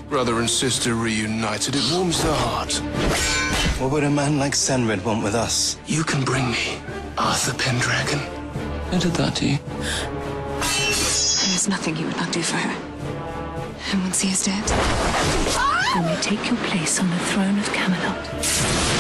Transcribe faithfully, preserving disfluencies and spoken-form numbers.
Brother and sister reunited. It warms the heart. What would a man like Cenred want with us? You can bring me Arthur Pendragon. I did that to you. There is nothing you would not do for her. And once he is dead, you may take your place on the throne of Camelot.